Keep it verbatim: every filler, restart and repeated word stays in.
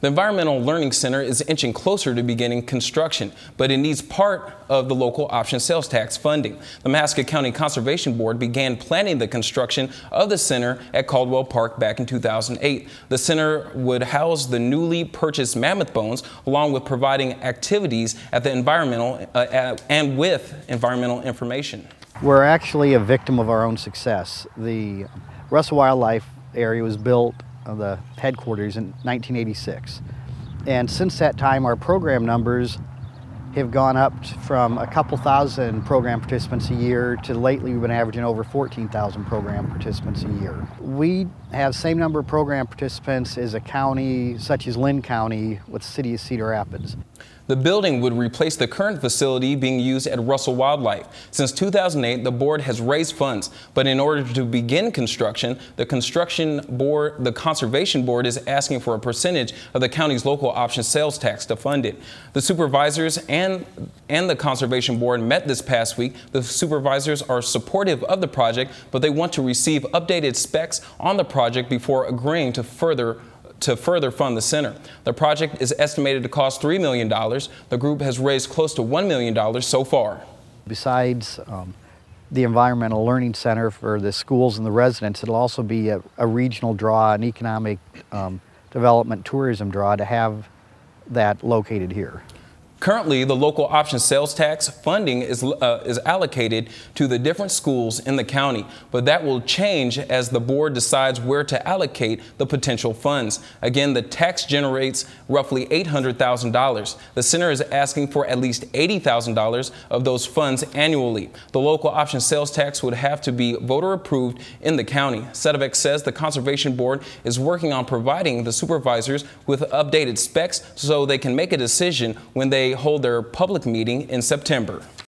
The Environmental Learning Center is inching closer to beginning construction, but it needs part of the local option sales tax funding. The Mascot County Conservation Board began planning the construction of the center at Caldwell Park back in two thousand eight. The center would house the newly purchased mammoth bones, along with providing activities at the environmental uh, at, and with environmental information. We're actually a victim of our own success. The Russell Wildlife area was built, uh, the headquarters, in nineteen eighty-six. And since that time, our program numbers have gone up from a couple thousand program participants a year to lately we've been averaging over fourteen thousand program participants a year. We have the same number of program participants as a county such as Lynn County with the city of Cedar Rapids. The building would replace the current facility being used at Russell Wildlife. Since two thousand eight, the board has raised funds, but in order to begin construction, the construction board, the conservation board is asking for a percentage of the county's local option sales tax to fund it. The supervisors and and the conservation board met this past week. The supervisors are supportive of the project, but they want to receive updated specs on the project before agreeing to further to further fund the center. The project is estimated to cost three million dollars. The group has raised close to one million dollars so far. Besides um, the Environmental Learning Center for the schools and the residents, it'll also be a, a regional draw, an economic um, development tourism draw to have that located here. Currently, the local option sales tax funding is, uh, is allocated to the different schools in the county, but that will change as the board decides where to allocate the potential funds. Again, the tax generates roughly eight hundred thousand dollars. The center is asking for at least eighty thousand dollars of those funds annually. The local option sales tax would have to be voter approved in the county. Sedovec says the Conservation Board is working on providing the supervisors with updated specs so they can make a decision when they hold their public meeting in September.